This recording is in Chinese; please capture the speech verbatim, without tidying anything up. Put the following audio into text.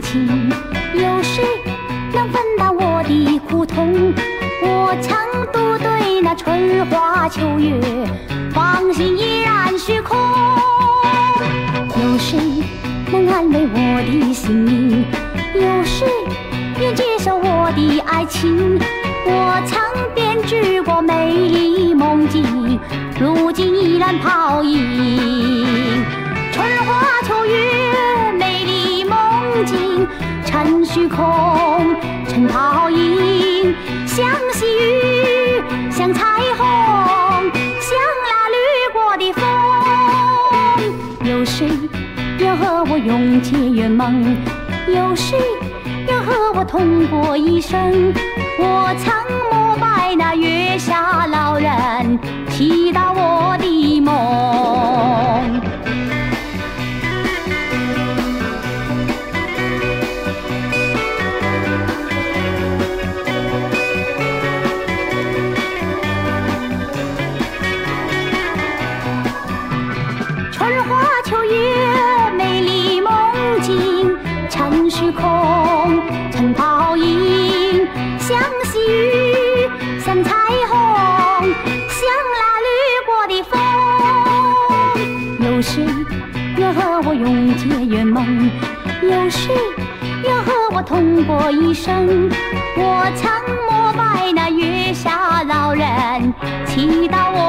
情，有谁能分担我的苦痛？我曾独对那春花秋月，芳心依然虚空。有谁能安慰我的心灵？有谁愿接受我的爱情？我曾编织过美丽梦境，如今依然泡影。春花秋月，美丽梦境，成虚空，成泡影。像细雨，像彩虹，像那掠过的风。有谁要和我永结圆梦？有谁要和我同过一生？我曾膜拜那月下老人，祈祷我的梦。春花秋月，美丽梦境，成虚空，成泡影。像细雨，像彩虹，像那掠过的风。有谁要和我永结圆梦？有谁要和我同过一生？我曾膜拜那月下老人，祈祷我